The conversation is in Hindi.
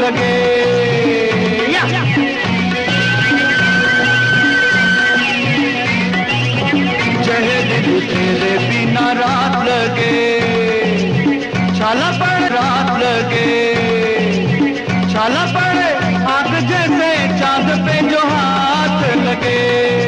लगे। दिल तेरे बिना रात लगे, छाला पड़ रात लगे, छाला पड़े आग जैसे चांद पे जो हाथ लगे।